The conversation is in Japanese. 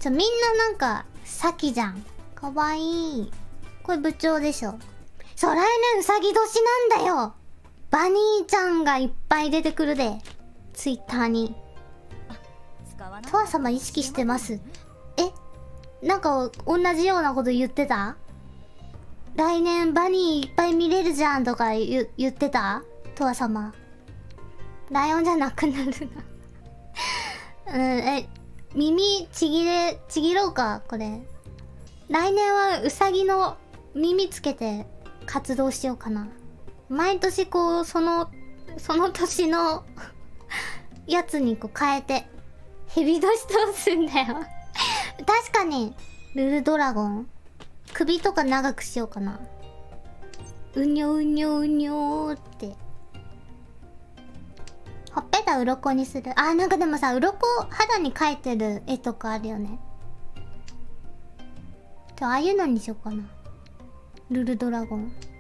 みんななんか、サキじゃん。かわいい。これ部長でしょ。そう、来年うさぎ年なんだよ。バニーちゃんがいっぱい出てくるで。ツイッターに。とわ様意識してます。なんか同じようなこと言ってた？来年バニーいっぱい見れるじゃんとか言ってた？とわ様。ライオンじゃなくなるな。耳ちぎろうか、これ。来年はウサギの耳つけて活動しようかな。毎年こう、その年のやつにこう変えて、ヘビ年通すんだよ。確かに、ルルドラゴン。首とか長くしようかな。うにょうにょうにょーって。ほっぺた鱗にする。あ、なんかでもさ、鱗肌に描いてる絵とかあるよね。ああいうのにしようかな。ルルドラゴン。